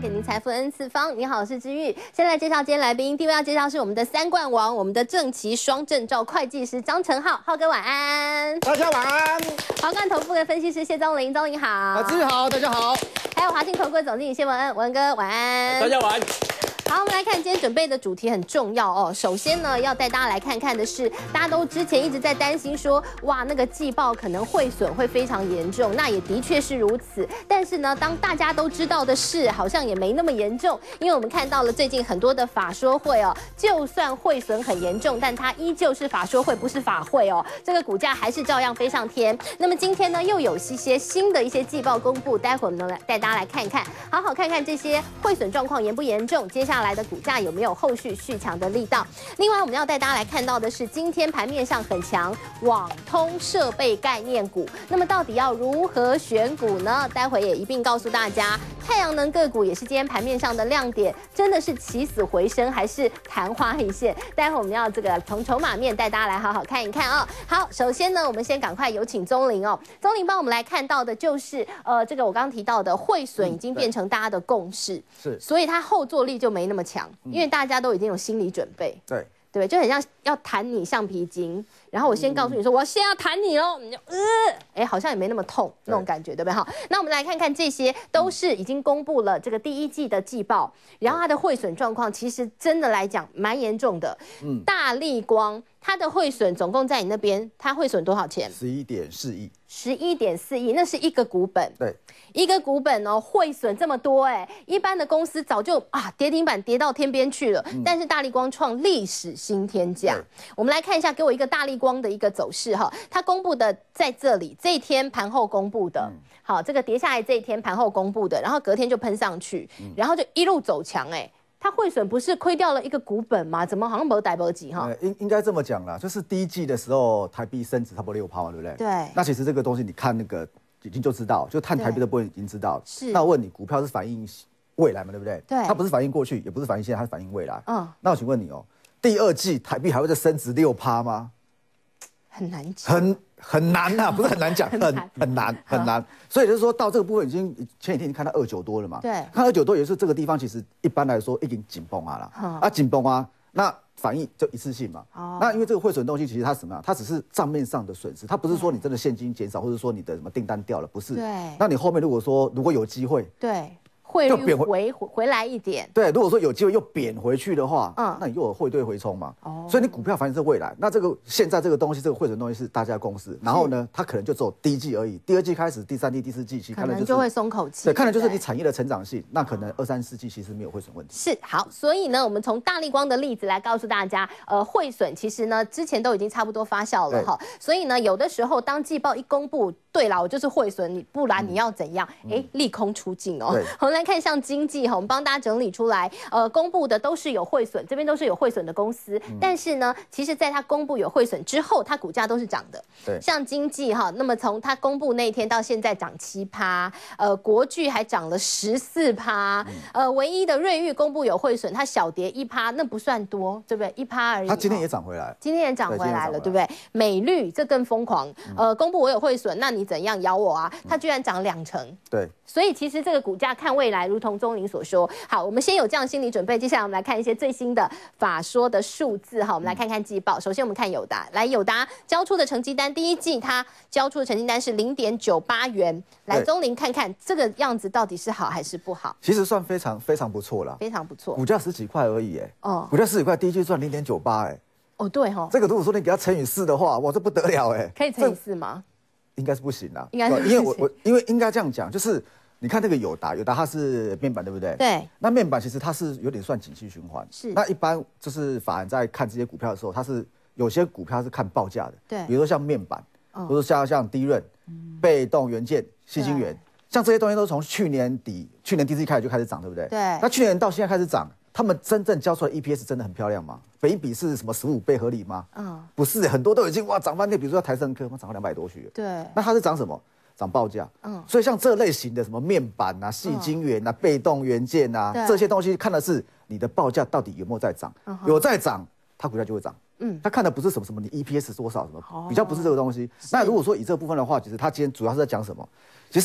陪您财富 N 次方。你好，我是知玉。先来介绍今天来宾，第一位要介绍是我们的三冠王，我们的正奇双证照会计师张成浩，浩哥晚安。 大家晚安。 华冠投顾的分析师谢宗霖，宗霖好。 知玉好，大家好。 还有华信投顾的总经理谢文恩，文恩哥晚安。 大家晚安。 好，我们来看今天准备的主题很重要哦。首先呢，要带大家来看看的是，大家都之前一直在担心说，哇，那个季报可能汇损会非常严重，那也的确是如此。但是呢，当大家都知道的是，好像也没那么严重，因为我们看到了最近很多的法说会哦，就算汇损很严重，但它依旧是法说会，不是法会哦。这个股价还是照样飞上天。那么今天呢，又有一些新的季报公布，待会我们呢带大家来看看，好好看看这些汇损状况严不严重，接下来的股价有没有后续续强的力道？另外，我们要带大家来看到的是，今天盘面上很强网通设备概念股，那么到底要如何选股呢？待会也一并告诉大家。太阳能个股也是今天盘面上的亮点，真的是起死回生，还是昙花一现？待会我们要从筹码面带大家来好好看一看哦。好，首先呢，我们先赶快有请宗霖哦，宗霖帮我们来看到的就是这个我刚刚提到的汇损已经变成大家的共识， 是， 所以它后坐力就没那么强，因为大家都已经有心理准备，对，就很像要弹你橡皮筋，然后我先告诉你说，我现在要弹你喽，你就好像也没那么痛那种感觉，对不对？好，那我们来看看这些都是已经公布了这个第一季的季报，然后它的汇损状况其实真的来讲蛮严重的。大立光它的汇损总共在你那边，它汇损多少钱 ？11.4亿。 11.4亿，那是一个股本。 对， 一个股本哦，汇损这么多一般的公司早就跌停板跌到天边去了。但是大立光创历史新天价。我们来看一下，给我一个大立光的一个走势哈，它公布的在这里，这一天盘后公布的。好，这个跌下来这一天盘后公布的，然后隔天就喷上去，然后就一路走强它汇损不是亏掉了一个股本吗？怎么好像没逮不及哈？ 应该这么讲啦，就是第一季的时候台币升值差不多6%嘛，对不对？ 对。那其实这个东西你看那个已经就知道，就看台币的部分已经知道了。 是。 那我问你，股票是反映未来嘛，对不对？ 对。 它不是反映过去，也不是反映现在，它是反映未来。那我请问你哦，第二季台币还会再升值6%吗？ 很难讲。 很难啊，不是很难讲，很难。所以就是说到这个部分，已经前几天已经看到29多了嘛。 对， 看29多也是这个地方，其实一般来说已经紧绷了。紧绷啊，那反应就一次性嘛。那因为这个汇损东西，其实它什么啊？它只是账面上的损失，它不是说你真的现金减少，或者说你的什么订单掉了，不是。 对。那你后面如果有机会， 对。汇率回来一点， 对。如果说有机会又贬回去的话，那你又有汇兑回冲嘛。所以你股票反映是未来。那这个现在这个东西，这个汇损东西是大家的共识。然后呢，它可能就只有第一季而已，第二季开始，第三季、第四季其实可能就会松口气。 对，看的就是你产业的成长性。那可能2、3、4季其实没有汇损问题。 是好，所以呢，我们从大立光的例子来告诉大家，汇损其实呢之前都已经差不多发酵了哈。所以呢，有的时候当季报一公布，对啦，我就是汇损，不然你要怎样？利空出尽哦。我们来看像经济。我们帮大家整理出来，公布的都是有汇损，这边都是有汇损的公司，但是呢，其实在它公布有汇损之后，它股价都是涨的。 对， 像经济那么从它公布那一天到现在涨7%，国巨还涨了14%，唯一的瑞昱公布有汇损，它小跌1%，那不算多，对不对？1%而已。 它今天也涨回来， 今天也涨回来了，对不对？美绿这更疯狂，公布我有汇损，那你怎样咬我啊？它居然涨2成。 对， 所以其实这个股价看未来，如同宗霖所说，好，我们先有这样心理准备。接下来我们来看一些最新的法说的数字哈，我们来看看季报。首先我们看友达，来友达交出的成绩单，第一季它交出的成绩单是0.98元。来，宗霖看看这个样子到底是好还是不好？ 其实算非常非常不错了， 非常不错。 股价10几块而已股价10几块，第一季赚0.98 对哈， 这个如果说你给它乘以4的话，哇，这不得了可以乘以4吗？ 应该是不行啦， 应该是因为应该这样讲，就是你看这个友达它是面板对不对？ 对。那面板其实它是有点算景气循环。 是。 那一般就是法人在看这些股票的时候，它是有些股票是看报价的。 对。 比如说像面板，或者像低润、被动元件、矽晶圆，像这些东西都从去年第四季开始就开始涨，对不对？ 对。 那去年到现在开始涨，他们真正交出来 EPS 真的很漂亮吗？本益比是什么15倍合理吗？不是，很多都已经涨翻天，比如说台升科，涨到200多去了。 对。 那它是涨什么？涨报价。所以像这类型的什么面板啊、矽晶圆啊、被动元件啊，这些东西看的是你的报价到底有没有在涨，有在涨，它股价就会涨。他看的不是什么你 EPS 多少什么，比较不是这个东西。那如果说以这个部分的话，其实他今天主要是在讲什么？其实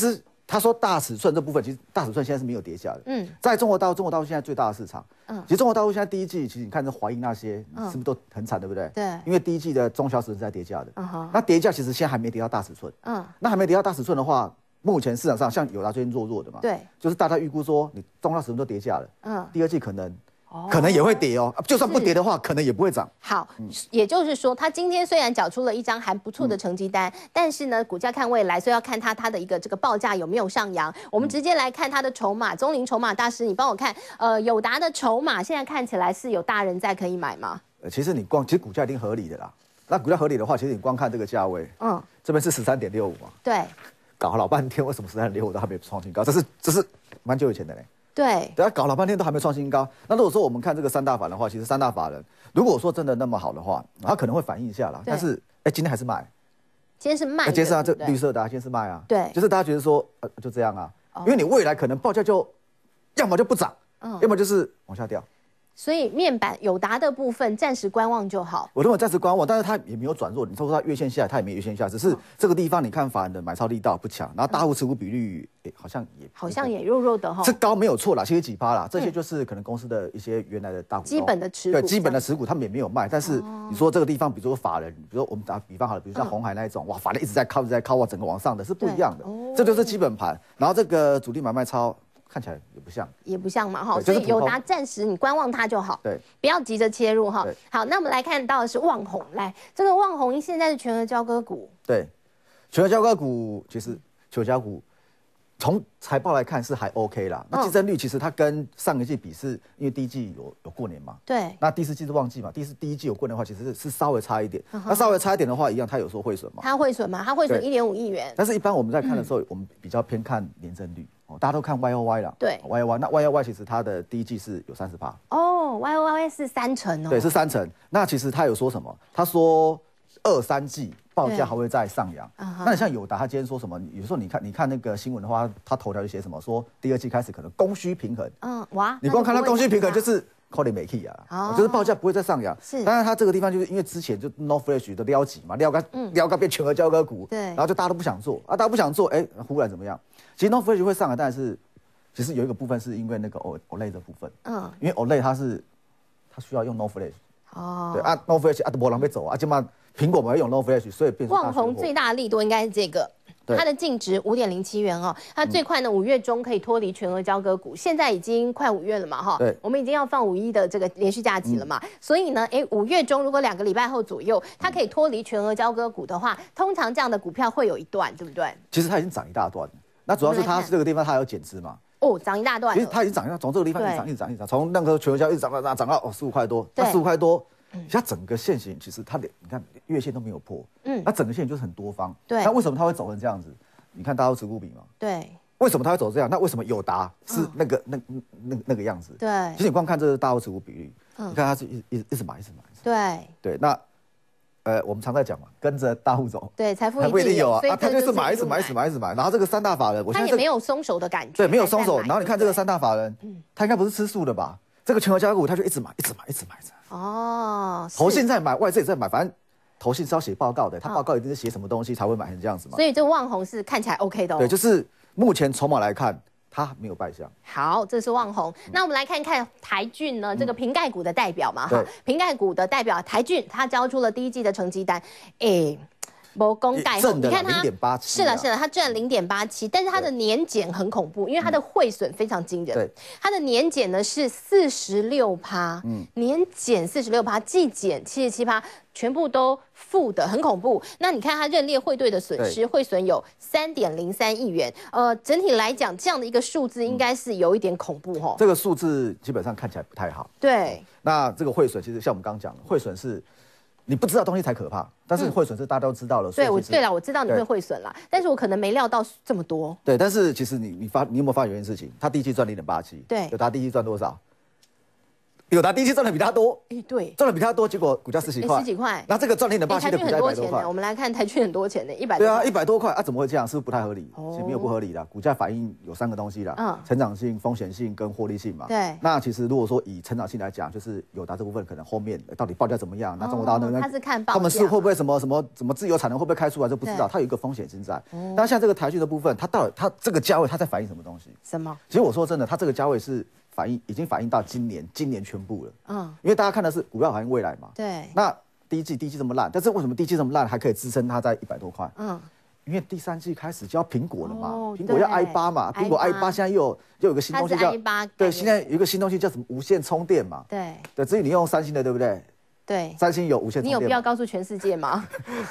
他说大尺寸这部分，其实大尺寸现在是没有跌价的。在中国大陆现在最大的市场。其实中国大陆现在第一季，其实你看这华映那些，是不是都很惨，对不对？ 对。 因为第一季的中小尺寸是在跌价的。那跌价其实现在还没跌到大尺寸。那还没跌到大尺寸的话，目前市场上像友达最近弱的嘛。对。就是大家预估说，你中小尺寸都跌价了。第二季可能也会跌哦，就算不跌的话，可能也不会涨。 好，也就是说，他今天虽然缴出了一张还不错的成绩单，但是呢，股价看未来，所以要看它的一个这个报价有没有上扬。我们直接来看它的筹码，中林筹码大师，你帮我看，友达的筹码现在看起来是有大人在可以买吗？ 其实其实股价一定合理的啦。那股价合理的话，其实你光看这个价位，这边是13.65嘛，对，搞老半天，为什么13.65都还没创新高？这是蛮久以前的嘞。对，等下搞老半天都还没创新高。那如果说我们看这个三大法人的话，其实三大法人如果说真的那么好的话，它可能会反映一下啦。但是，今天还是卖， 今天是卖， 今天是这绿色的，今天是卖啊。 对， 就是大家觉得说，就这样啊，因为你未来可能报价就要么就不涨，要么就是往下掉。 所以面板友达的部分暂时观望就好。 我认为暂时观望，但是它也没有转弱。你说它月线下来，它也没有月线下来，只是这个地方你看法人的买超力道不强，然后大户持股比率好像也弱的哈。 是高没有错啦，70几%啦，这些就是可能公司的一些原来的大股基本的持股， 对基本的持股他们也没有卖。但是你说这个地方，比如说法人，比如说我们打比方好了，比如像鸿海那一种，哇，法人一直在靠，哇，整个往上的是不一样的，这就是基本盘。然后这个主力买卖超。看起来也不像嘛哈，所以友达暂时你观望它就好，对，不要急着切入哈。好，那我们来看到的是旺宏，来这个旺宏现在是全额交割股，对， 全额交割股其实全额交割股从财报来看是还 OK 啦。那竞争率其实它跟上一季比，是因为第一季有过年嘛，对，那第四季是旺季嘛，第一季有过年的话，其实是稍微差一点。那稍微差一点的话，一样它有说汇损嘛， 它汇损嘛，它汇损1.5亿元。 但是一般我们在看的时候，我们比较偏看年增率。大家都看 YOY 啦，对 ，YOY， 那 YOY 其实它的第一季是有30%。 哦 ，YOY 是30%哦。 对，是30%。那其实他有说什么？他说2、3季报价还会再上扬。那你像友达，他今天说什么？有时候你看那个新闻的话，他头条就写什么？说第二季开始可能供需平衡。哇，你光看它供需平衡就是扣你没 key 啊，就是报价不会再上扬。是，当然它这个地方就是因为之前就 NOR Flash 的撩级嘛，撩个变全额交割股，对，然后就大家都不想做啊，大家不想做，忽然怎么样？其实 NOR Flash 会上来，但是其实有一个部分是因为那个 OLED 的部分，因为 OLED 它需要用 NOR Flash，对啊 ，NOR Flash 啊，没人被走啊，起码苹果没有用 NOR Flash，所以变成旺宏最大的利多应该是这个。它的净值5.07元哦，它最快呢5月中可以脱离全额交割股，现在已经快5月了嘛哈，我们已经要放5一的这个连续假期了嘛，所以呢，5月中如果2个礼拜后左右，它可以脱离全额交割股的话，通常这样的股票会有一段，对不对？ 其实它已经涨一大段了，那主要是它这个地方它有减资嘛。 哦，涨一大段。 其实它已经涨，从这个地方一直涨，从那个全额交一直涨到15块多，那15块多。它整个线型其实它你看月线都没有破，那整个线就是很多方。对，那为什么它会走成这样子？你看大家都持股比嘛。对。为什么它会走这样？那为什么友达是那个样子？对。其实你光看这个大户持股比率，你看它是一直买。对。那我们常在讲嘛，跟着大户走， 对，财富一定有啊，它就是买，一直买。然后这个三大法人，我现在也没有松手的感觉。 对，没有松手。然后你看这个三大法人，他应该不是吃素的吧？这个全额交割股，他就一直买。哦，投信在买，外资也在买，反正投信是要写报告的，他报告一定是写什么东西才会买成这样子嘛。 所以这旺宏是看起来 OK 的。 对，就是目前筹码来看，它没有败相。 好，这是旺宏。那我们来看看台骏呢，这个瓶盖股的代表嘛，哈，瓶盖股的代表台骏，它交出了第一季的成绩单，谋功盖后，你看它是了，它赚0.87，但是它的年减很恐怖，因为它的汇损非常惊人。它的年减呢是46%，年减46%，季减77%，全部都负的，很恐怖。那你看它认列汇兑的损失，汇损有3.03亿元。整体来讲，这样的一个数字应该是有一点恐怖哦。 这个数字基本上看起来不太好。对。那这个汇损，其实像我们刚刚讲的，汇损是。你不知道东西才可怕，但是汇损是大家都知道了。 对，对了，我知道你会汇损啦，但是我可能没料到这么多。 对，但是其实你有没有发现一件事情？他第一季赚0.87，对，有他第一季赚多少友达第一季赚的比它多， 对， 赚的比它多，结果股价10几块，10 几块， 那这个赚0.87的股价100多块， 我们来看台积很多钱呢，100多。 对啊，100多块啊，怎么会这样？是不是不太合理？其实没有不合理的，股价反映有3个东西啦，成长性、风险性跟获利性嘛。 对。 那其实如果说以成长性来讲，就是友达这部分可能后面到底报价怎么样？那中国大陆他是看报价， 他们是会不会什么自由产能会不会开出来就不知道，它有一个风险性在。但像这个台积的部分，它这个价位它在反映什么东西？ 什么？ 其实我说真的，它这个价位是。已经反映到今年全部了，因为大家看的是股票反映未来嘛， 对。 那第一季这么烂，但是为什么第一季这么烂还可以支撑它在100多块？因为第3季开始就要苹果了嘛，苹果要 i8 嘛，苹果 i8 现在又有一个新东西叫对，现在有一个新东西叫什么无线充电嘛，对，至于你用3星的对不对？ 对， 3星有无线充电， 你有必要告诉全世界吗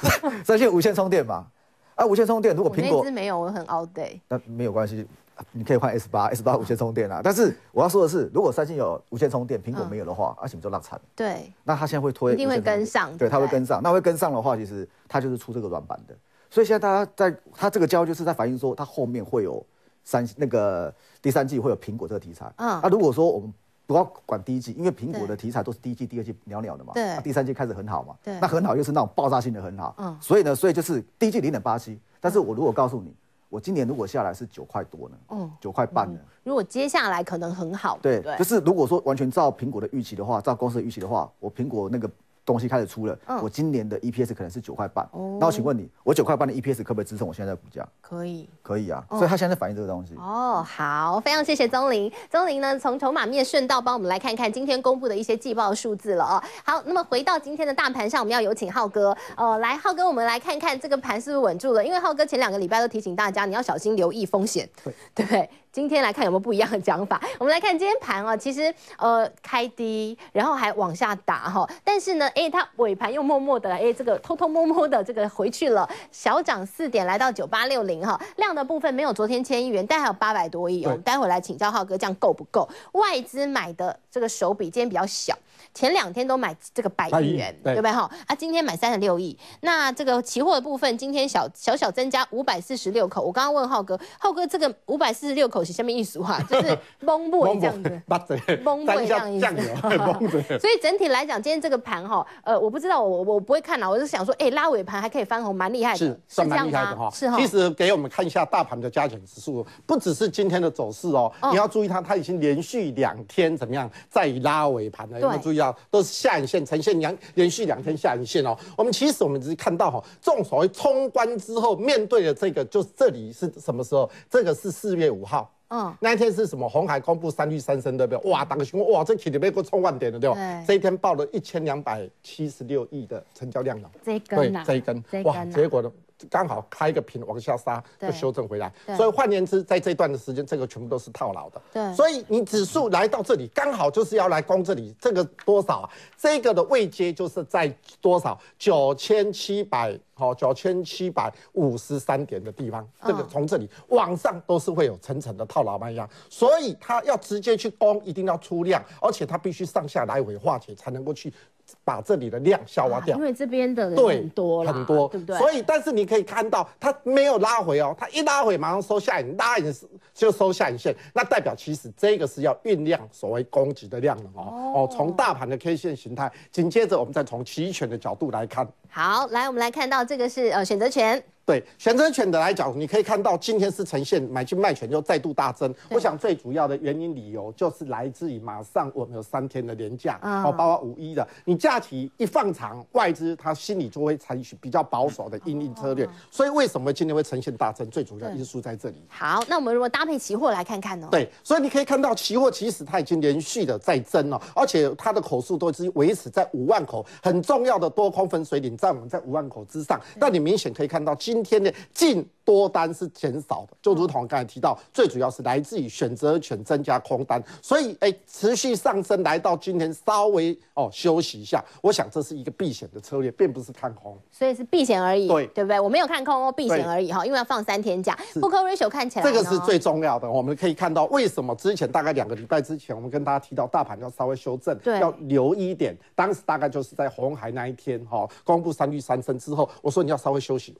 ？3星有无线充电嘛，无线充电如果苹果我那支没有，我很 out day， 那没有关系。你可以换 S8 无线充电啊，但是我要说的是，如果3星有无线充电，苹果没有的话，而且就落惨。 对， 那他现在会推， 一定会跟上。 对，他会跟上。那会跟上的话，其实他就是出这个软板的。所以现在大家他这个交易就是在反映说，他后面会有第3季会有苹果这个题材。那如果说我们不要管第一季，因为苹果的题材都是第1季、第2季袅袅的嘛。 对。 第3季开始很好嘛。对。那很好又是那种爆炸性的很好。所以就是第一季0.87，但是我如果告诉你。我今年如果下来是9块多呢，9块半呢。 如果接下来可能很好， 对，就是如果说完全照苹果的预期的话，照公司的预期的话，我苹果那个东西开始出了，我今年的 EPS 可能是9块半。那我请问你，我9块半的 EPS 可不可以支撑我现在的股价？ 可以， 可以啊。所以它现在反映这个东西。 好，非常谢谢宗霖。宗霖呢，从筹码面顺道帮我们来看看今天公布的一些季报数字了好，那么回到今天的大盘上，我们要有请浩哥。来，浩哥，我们来看看这个盘是不是稳住了？因为浩哥前2个礼拜都提醒大家，你要小心留意风险，对不对？今天来看有没有不一样的讲法？我们来看今天盘其实开低，然后还往下打但是呢，它尾盘又默默的这个偷偷摸摸的这个回去了，小涨4点来到9860量的部分没有昨天1000亿元，但还有800多亿待会来请教浩哥，这样够不够？外资买的这个手笔今天比较小。前2天都买这个100亿元，对不对今天买36亿。那这个期货的部分，今天小增加546口。我刚刚问浩哥这个546口是什么意思就是蒙尾这样子，蒙尾这样意思。所以整体来讲，今天这个盘我不知道，我不会看我是想说，拉尾盘还可以翻红，蛮厉害的， 是算蛮厉害的是其实给我们看一下大盘的加权指数，不只是今天的走势你要注意它已经连续2天怎么样在拉尾盘了，有没有注意到？都是下影线呈现连续2天下影线我们只是看到这种所谓冲关之后面对的这个，就是这里是什么时候？这个是4月5号。那一天是什么？鸿海公布3率3升，对不对？哇，当个新闻，哇，这起里面给我冲万点了，对吧？这一天报了1276亿的成交量了， 这一根， 哇，结果呢？刚好开一个平往下杀，就修正回来。所以换言之，在这段的时间，这个全部都是套牢的。 对， 所以你指数来到这里，刚好就是要来攻这里，这个多少啊？这个的位阶就是在多少？9753点的地方，这个从这里往上都是会有层层的套牢卖压，所以它要直接去攻，一定要出量，而且它必须上下来回化解，才能够去把这里的量消化掉。 因为这边的人很多啦， 很多，对不对？所以，但是你可以看到，它没有拉回它一拉回马上收下影，拉影就收下影线，那代表其实这个是要酝酿所谓攻击的量了从大盘的 K 线形态，紧接着我们再从期权的角度来看。 好，来我们来看到这个是选择权。 对选择权的来讲，你可以看到今天是呈现买进卖权又再度大增。我想最主要的原因理由就是来自于马上我们有3天的连假，包括5·1的，你假期一放长，外资他心里就会采取比较保守的因应策略。所以为什么今天会呈现大增？最主要因素在这里。 好，那我们如果搭配期货来看看呢？ 对，所以你可以看到期货其实它已经连续的在增了，而且它的口数都是维持在5万口，很重要的多空分水岭在我们在5万口之上。但你明显可以看到今天的净多单是减少的，就如同刚才提到，最主要是来自于选择权增加空单，所以持续上升，来到今天稍微休息一下，我想这是一个避险的策略，并不是看空， 所以是避险而已， 对不对？我没有看空避险而已因为要放3天假。Book ratio 看起来这个是最重要的，我们可以看到为什么之前大概2个礼拜之前，我们跟大家提到大盘要稍微修正，要留意一点，当时大概就是在鸿海那一天公布3率3升之后，我说你要稍微休息，为什么？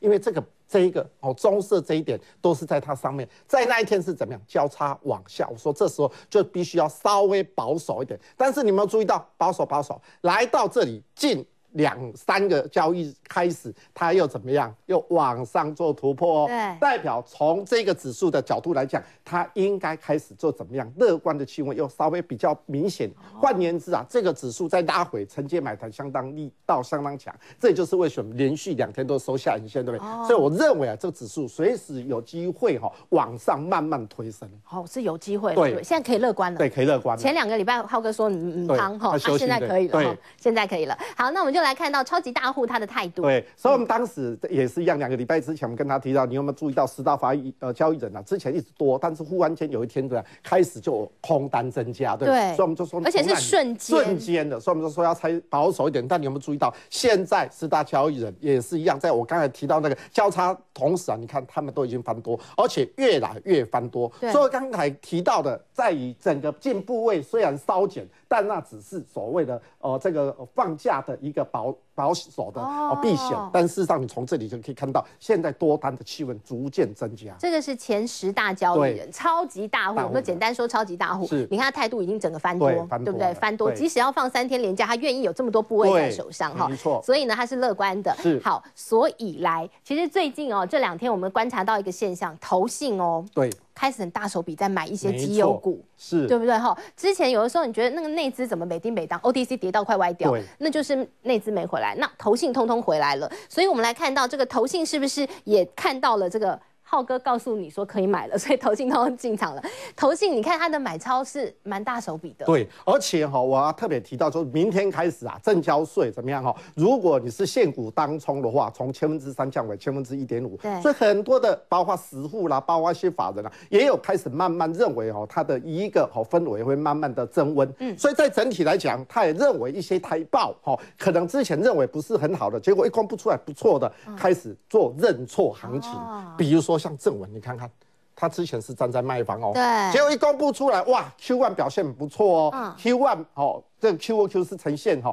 因为这一个棕色这一点都是在它上面，在那一天是怎么样交叉往下？我说这时候就必须要稍微保守一点，但是你有没有注意到保守，来到这里近2、3个交易开始，它又怎么样？又往上做突破哦。 对， 代表从这个指数的角度来讲，它应该开始做怎么样？乐观的气氛又稍微比较明显。换言之啊，这个指数在拉回，承接买盘相当力道相当强，这也就是为什么连续2天都收下影线，对不对？所以我认为啊，这个指数随时有机会往上慢慢推升。 是有机会。 对， 现在可以乐观了。 对，可以乐观了。 前2个礼拜浩哥说汤现在可以了。对，现在可以了。好，那我们就来看到超级大户他的态度。 对，所以我们当时也是一样，2个礼拜之前我们跟他提到，你有没有注意到10大交易人啊？之前一直多，但是忽然间有一天开始就空单增加，对。所以我们就说， 而且是瞬间的，所以我们就说要猜保守一点。但你有没有注意到，现在10大交易人也是一样，在我刚才提到那个交叉同时啊，你看他们都已经翻多，而且越来越翻多。所以刚才提到的，在于整个进部位虽然稍减，但那只是所谓的这个放假的一个保守的避险，但事实上你从这里就可以看到，现在多单的气氛逐渐增加。 这个是前10大交易人，超级大户。我们就简单说超级大户。你看他态度已经整个翻多，对不对？翻多，即使要放3天连假，他愿意有这么多部位在手上没错。 所以呢，他是乐观的。好，所以其实最近这2天我们观察到一个现象，投信对。 开始很大手笔在买一些绩优股， 是对不对？之前有的时候你觉得那个内资怎么每丁每当 OTC 跌到快歪掉，那就是内资没回来，那投信通通回来了。所以我们来看到这个投信是不是也看到了这个浩哥告诉你说可以买了，所以投信都进场了。投信你看它的买超是蛮大手笔的， 对，而且我要特别提到，就是明天开始啊，证交税怎么样如果你是现股当冲的话，从3%降为1/5%，所以很多的包括实户啦，包括一些法人也有开始慢慢认为它的一个氛围会慢慢的增温。所以在整体来讲，他也认为一些台报可能之前认为不是很好的，结果一公布出来不错的，开始做认错行情，比如说。像正文，你看看，他之前是站在卖方对， 结果一公布出来，哇 ，Q1 表现很不错Q1 这个 QOQ 是呈现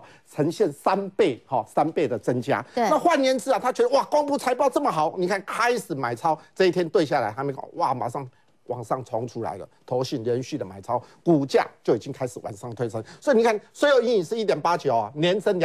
3倍的增加。那换言之啊，他觉得哇，公布财报这么好，你看开始买超，这一天对下来，还没哇，马上往上冲出来了，投信连续的买超，股价就已经开始往上推升。所以你看，税后盈余是1.89年增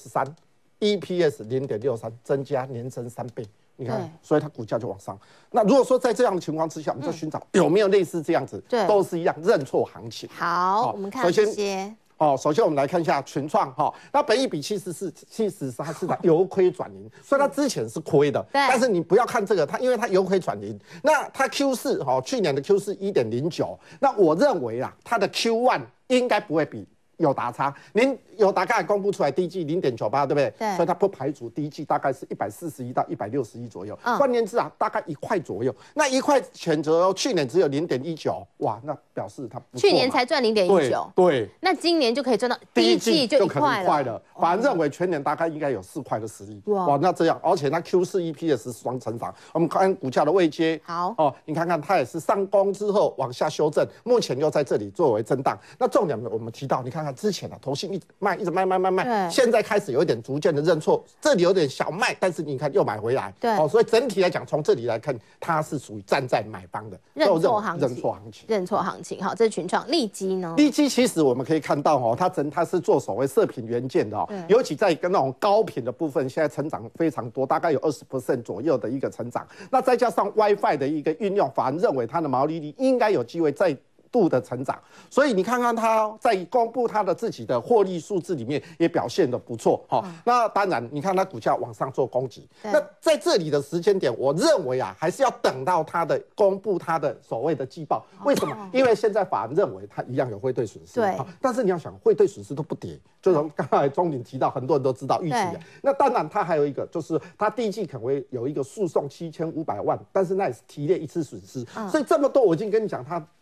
293，EPS 0.63，增加年增3倍。你看，所以它股价就往上。那如果说在这样的情况之下，我们就寻找有没有类似这样子，都是一样认错行情。 好，我们看这些。 首先我们来看一下群创那本益比其实它是由亏转盈，所以它之前是亏的。但是你不要看这个，因为它由亏转盈，那它 Q4去年的 Q4 1.09，那我认为啊，它的 Q1 应该不会比友达差。友达刚才公布出来第一季0.98，对不对？ 对。 所以它不排除第一季大概是141到160亿左右。换言之啊，大概1块左右。那1块钱左右，去年只有0.19，哇，那表示它不错。 去年才赚0.19。 对。 那今年就可以赚到第一季就1块了。 反正认为全年大概应该有4块的实力。哇，那这样，而且它 Q4 EPS 是双成长。我们看股价的位阶。 好。 你看看它也是上攻之后往下修正，目前又在这里作为震荡。那重点我们提到，你看看之前啊，投信一直卖，现在开始有一点逐渐的认错，这里有点小卖，但是你看又买回来。所以整体来讲，从这里来看，它是属于站在买方的认错行情。好，这是群创。利基呢？ 利基其实我们可以看到它是做所谓射频元件的尤其在跟那种高频的部分，现在成长非常多，大概有20% 左右的一个成长。那再加上 WiFi 的一个运用，法人认为它的毛利率应该有机会再度的成长，所以你看看它在公布它的自己的获利数字里面也表现得不错那当然，你看它股价往上做攻击，那在这里的时间点，我认为啊，还是要等到它的公布它的所谓的季报。为什么？因为现在法人认为它一样有汇兑损失，但是你要想，汇兑损失都不跌，就从刚才钟鼎提到，很多人都知道预期那当然，它还有一个就是它第一季可能会有一个诉讼7500万，但是那也是提列一次损失，所以这么多我已经跟你讲它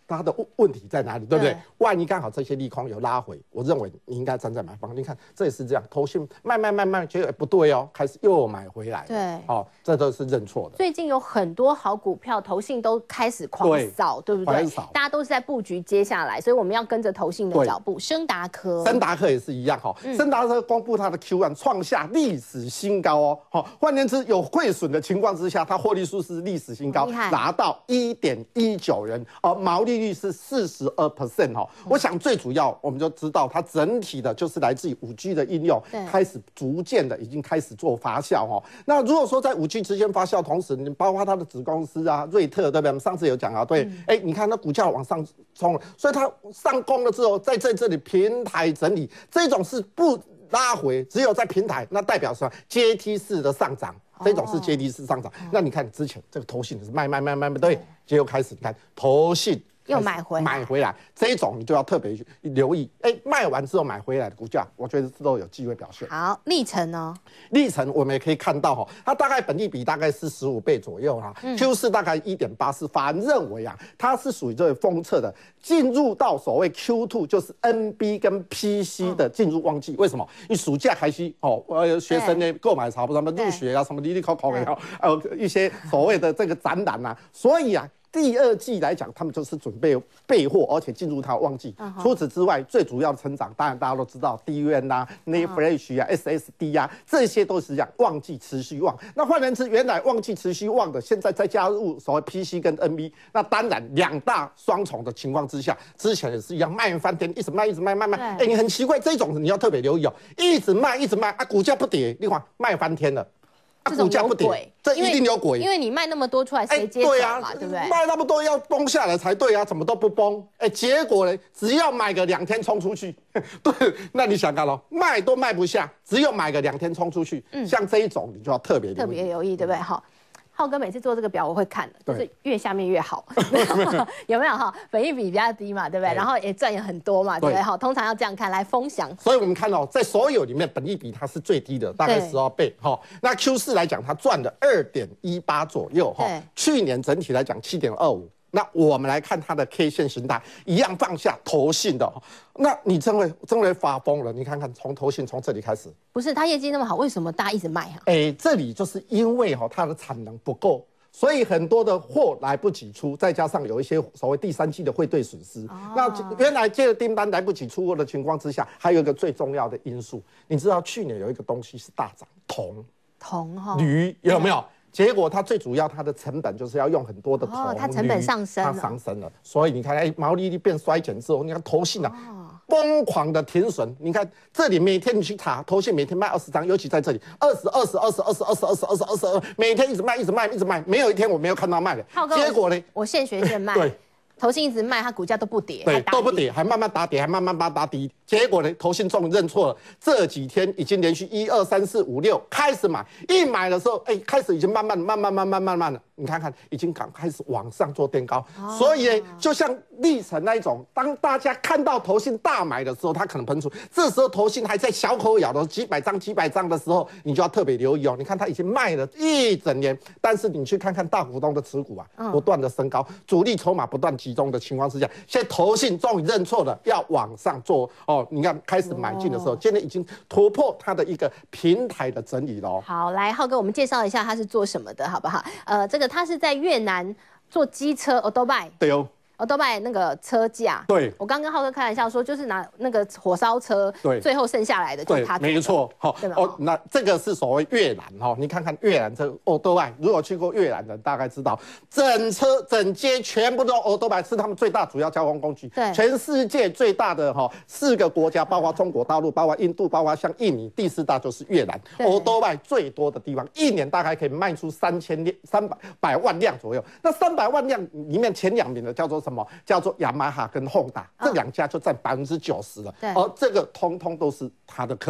它的问题在哪里，对不对？万一刚好这些利空有拉回，我认为你应该站在买方。你看这也是这样，投信卖，觉得不对哦，开始又买回来。 对， 哦，这都是认错的。 最近有很多好股票，投信都开始狂扫，对不对？大家都是在布局接下来，所以我们要跟着投信的脚步。昇達科也是一样哈，昇達科公布它的 Q1 创下历史新高哦。好，换言之，有汇损的情况之下，它获利数是历史新高，达到1.19元，毛利率是42%哦。我想最主要我们就知道，它整体的就是来自于5G 的应用，开始逐渐的已经开始做发酵哦。那如果说在5G 之间发酵同时，你包括它的子公司啊，瑞特对不对？我们上次有讲啊，对，你看那股价往上冲了，所以它上攻了之后，在这里平台整理，这种是不拉回，只有在平台，那代表说阶梯式的上涨。这种是阶梯式上涨，那你看之前这个投信是卖，对，结果开始你看投信又买回来，这种你就要特别留意。卖完之后买回来的股价，我觉得都有机会表现。 好，力成呢？ 力成我们也可以看到哈，它大概本益比大概是15倍左右哈，Q4大概1.84，法人认为啊，它是属于这个封测的，进入到所谓 Q2 就是 NB 跟 PC 的进入旺季。为什么？因为暑假开始学生呢购买潮，什么入学啊，什么哩哩扣扣的，一些所谓的这个展览啊，所以啊。第二季来讲，他们就是准备备货，而且进入它旺季。除此之外，最主要的成长，当然大家都知道 DRAM 啊、NAND Flash 啊、SSD 啊，这些都是讲旺季持续旺。那换言之，原来旺季持续旺的，现在再加入所谓 PC 跟 NB， 那当然两大双重的情况之下，之前也是一样卖翻天，一直卖。你很奇怪，这种你要特别留意哦，一直卖啊，股价不跌，另外卖翻天了。股价不跌，这一定有鬼， 因为你卖那么多出来，谁接手嘛，对不对？ 卖那么多要崩下来才对啊，怎么都不崩，结果呢，只要买个2天冲出去，对，那你想看咯，卖都卖不下，只有买个2天冲出去，像这一种你就要特别留意， 对不对？好。浩哥每次做这个表我会看的，就是越下面越好，有没有哈？本益比比较低嘛，对不对？然后也赚也很多嘛，对不对？好，通常要这样看来风翔。 所以我们看到在所有里面，本益比它是最低的，大概12倍哈。那 Q4来讲，它赚了2.18左右哈。去年整体来讲7.25。那我们来看它的 K 线形态，一样放下投信的，那你真会发疯了。你看看，从投信从这里开始， 不是它业绩那么好，为什么大家一直卖啊？ 这里就是因为它的产能不够，所以很多的货来不及出，再加上有一些所谓第3季的汇兑损失。那原来接的订单来不及出货的情况之下，还有一个最重要的因素，你知道去年有一个东西是大涨，铝有没有？结果它最主要，它的成本就是要用很多的铜， 它成本上升了， 它上升了，所以你看，毛利率变衰减之后，你看投信啊，疯狂的停损。你看这里每天你去查，投信每天卖20张，尤其在这里20，每天一直卖，没有一天我没有看到卖的。结果呢， 我现学现卖。对。投信一直卖，它股价都不跌， 对，都不跌，还慢慢打跌，还慢慢打低。结果呢，投信终于认错了。这几天已经连续1、2、3、4、5、6开始买，一买的时候，开始已经慢慢了。你看看，已经开始往上做垫高。所以呢，就像历程那一种，当大家看到投信大买的时候，它可能喷出。这时候投信还在小口咬的几百张的时候，你就要特别留意哦。你看它已经卖了一整年，但是你去看看大股东的持股啊，不断的升高，主力筹码不断集中的情况之下，现在投信终于认错了，要往上做哦。你看开始买进的时候，今天已经突破它的一个平台的整理了哦。 好，来浩哥，我们介绍一下它是做什么的，好不好？这个它是在越南做机车 Autobike。 对哦。 都卖那个车架， 对， 我刚跟浩哥开玩笑说，就是拿那个火烧车，对，最后剩下来的就是他， 没错，那这个是所谓越南你看看越南这Autobike，如果去过越南的大概知道，整街全部都Autobike，是他们最大主要交通工具，对，全世界最大的4个国家，包括中国大陆，包括印度，包括像印尼，第4大就是越南，Autobike最多的地方，一年大概可以卖出300万辆左右。那300万辆里面前2名的叫做什么？叫做雅马哈跟Honda，这2家就占90%了。而这个通通都是他的客户。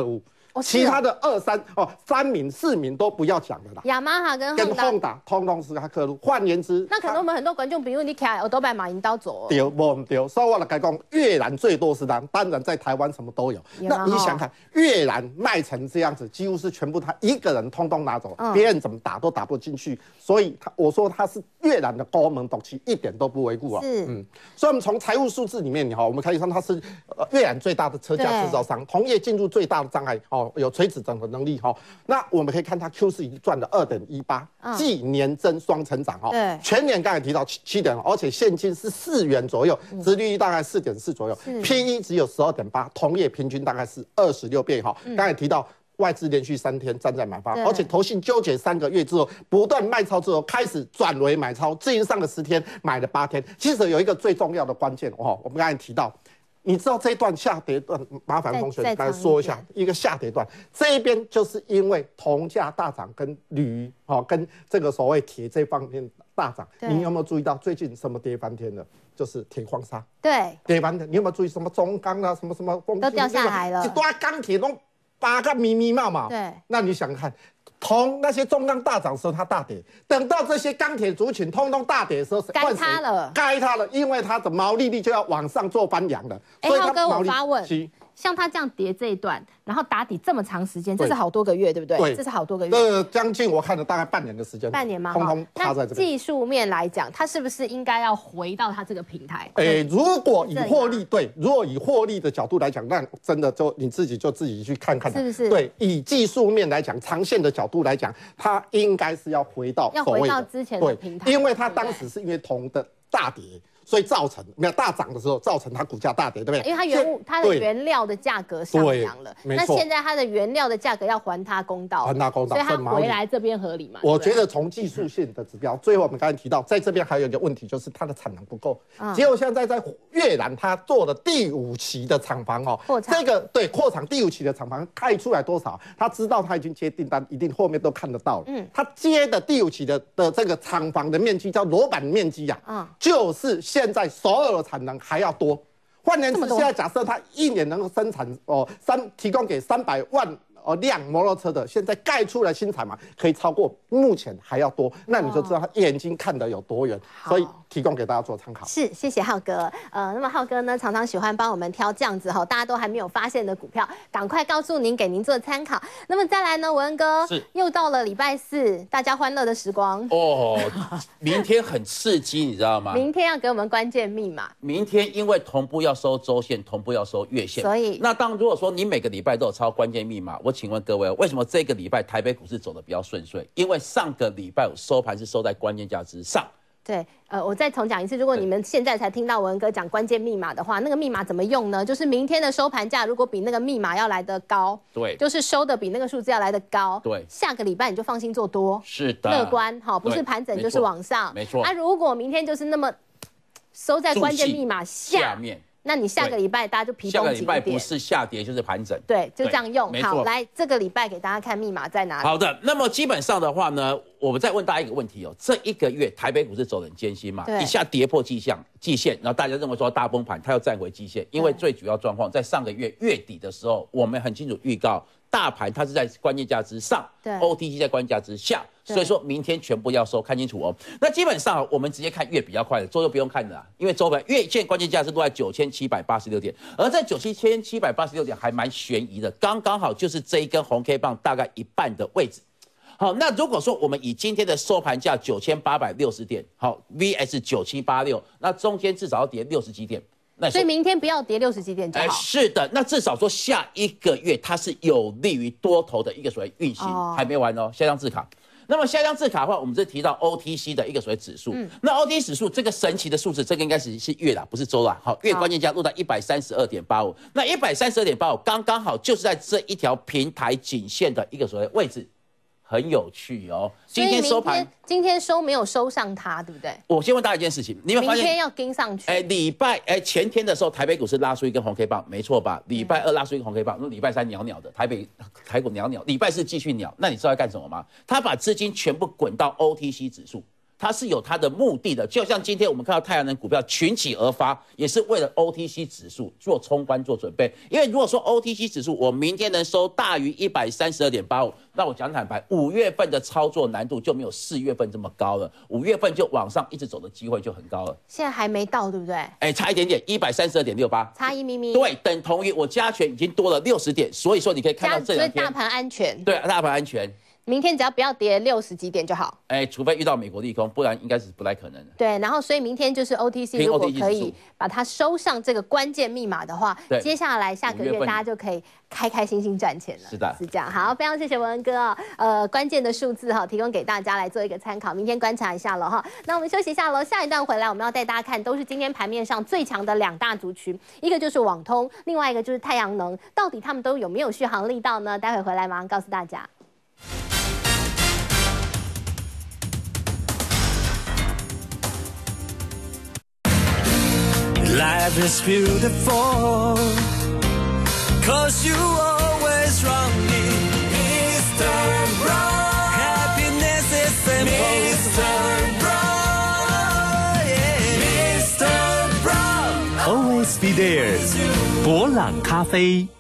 其他的2、3名、4名都不要讲的啦。 雅马哈跟 Honda 通通是他客户。换言之， 那可能我们很多观众，比如你开都把马引导走。 对，不对，所以我来讲，越南最多是他，当然在台湾什么都有。那你想看越南卖成这样子，几乎是全部他一个人通通拿走，别人怎么打都打不进去。所以我说他是越南的高门独起，一点都不为过啊。 是， 所以我们从财务数字里面，我们可以看它是越南最大的车架制造商，同业进入最大的障碍有垂直整合能力那我们可以看它 Q4已经赚了2.18，季年增双成长对， 全年刚才提到7点，而且现金是4元左右，殖利率大概4.4左右 ，PE 只有12.8，同业平均大概是26倍刚才提到。外资连续3天站在买方，而且投信纠结3个月之后，不断卖超之后，开始转为买超。至于上个10天买了8天，其实有一个最重要的关键我们刚才提到，你知道这一段下跌段，麻烦同学来说一下一个下跌段，这一边就是因为铜价大涨跟铝跟这个所谓铁这方面大涨，你有没有注意到最近什么跌翻天了？就是铁矿砂， 对， 跌翻天。你有没有注意什么中钢啊，什么都掉下来了， 一堆钢铁都8个密密麻麻。 对， 那你想看，铜那些中钢大涨的时候它大跌，等到这些钢铁族群通通大跌的时候， 该它了， 该它了，因为它的毛利率就要往上做翻扬了。 浩哥，我发问，像它这样跌这一段，然后打底这么长时间，这是好多个月，对不对？对，这是好多个月。 将近我看了大概半年的时间。 半年吗？ 通通趴在这边。 技术面来讲，它是不是应该要回到它这个平台？ 如果以获利如果以获利的角度来讲，那真的就你自己去看看， 是不是？ 对，以技术面来讲，长线的角度来讲，它应该是要回到之前的平台， 因为它当时是因为铜的大跌。所以造成没有大涨的时候，造成它股价大跌，对不对？ 因为它的原料的价格上涨了，那现在它的原料的价格要还它公道，所以它回来这边合理嘛？ 我觉得从技术性的指标，最后我们刚才提到，在这边还有一个问题，就是它的产能不够。结果现在在越南，它做了第5期的厂房这个对扩厂第5期的厂房开出来多少？他知道他已经接订单，一定后面都看得到了。他接的第5期的这个厂房的面积叫裸板面积就是现在所有的产能还要多，换言之，现在假设它一年能够生产提供给300万辆摩托车的，现在盖出来新产嘛，可以超过目前还要多，那你就知道他眼睛看得有多远，所以提供给大家做参考。 是，谢谢浩哥。那么浩哥呢，常常喜欢帮我们挑这样子大家都还没有发现的股票，赶快告诉您，给您做参考。那么再来呢，文恩哥，又到了礼拜4，大家欢乐的时光明天很刺激，你知道吗？ 明天要给我们关键密码。 明天因为同步要收周线，同步要收月线， 所以那如果说你每个礼拜都有抄关键密码，我请问各位，为什么这个礼拜台北股市走得比较顺遂？因为上个礼拜收盘是收在关键价之上。 对，我再重讲一次，如果你们现在才听到文哥讲关键密码的话，那个密码怎么用呢？就是明天的收盘价如果比那个密码要来得高， 对， 就是收的比那个数字要来得高， 对， 下个礼拜你就放心做多， 是的， 乐观不是盘整就是往上， 没错。 如果明天就是那么收在关键密码下面。那你下个礼拜大家就皮绷紧一点。下个礼拜不是下跌就是盘整， 对，就这样用。好，来这个礼拜给大家看密码在哪里。 好的，那么基本上的话呢，我们再问大家一个问题这一个月台北股市走得很艰辛嘛，一下跌破季线，然后大家认为说大崩盘，它要站回季线，因为最主要状况在上个月月底的时候，我们很清楚预告。大盘它是在关键价之上，对 ，OTC 在关键价之下，所以说明天全部要收，看清楚那基本上我们直接看月比较快的，周就不用看了，因为周盘月线关键价是落在9786点，而在9786点还蛮悬疑的，刚刚好就是这一根红 K 棒大概一半的位置。好，那如果说我们以今天的收盘价9860点，好 ，VS 9786，那中间至少要跌60几点。 所以明天不要跌60几点就好。 是的，那至少说下一个月它是有利于多头的一个所谓运行，还没完下降字卡。那么下降字卡的话，我们是提到 OTC 的一个所谓指数。那 OTC 指数这个神奇的数字，这个应该是月啦，不是周啦。好，月关键价落在132.85，那132.85刚刚好就是在这一条平台颈线的一个所谓位置。很有趣今天收盘， 今天收没有收上它，对不对？ 我先问大家一件事情，你有没有发现？ 明天要跟上去。 前天的时候，台北股市拉出一根红 K 棒，没错吧？礼拜2拉出一根红 K 棒，那礼拜3鸟鸟的，台股鸟鸟，礼拜4继续鸟，那你知道要干什么吗？他把资金全部滚到 OTC 指数。 它是有它的目的的。就像今天我们看到太阳能股票群起而发，也是为了 OTC 指数做冲关做准备。因为如果说 OTC 指数我明天能收大于132.85，那我讲坦白，5月份的操作难度就没有4月份这么高了，5月份就往上一直走的机会就很高了。 现在还没到，对不对？ 哎，差一点点，132.68， 差一咪咪。 对，等同于我加权已经多了60点，所以说你可以看到这两天， 所以大盘安全。 对，大盘安全。 明天只要不要跌60几点就好。 哎，除非遇到美国利空，不然应该是不太可能的。 对，然后所以明天就是 OTC， 如果可以把它收上这个关键密码的话，接下来下个月大家就可以开开心心赚钱了。 是的， 是这样。好，非常谢谢文恩哥关键的数字提供给大家来做一个参考，明天观察一下了哈。那我们休息一下喽，下一段回来我们要带大家看，都是今天盘面上最强的2大族群，一个就是网通，另外一个就是太阳能，到底他们都有没有续航力道呢？待会回来马上告诉大家。 Life is beautiful, 'cause you always wrong me, Mr. Wrong. Happiness is simple, Mr. Wrong, yeah. Mr. Wrong, always be there. 伯朗咖啡。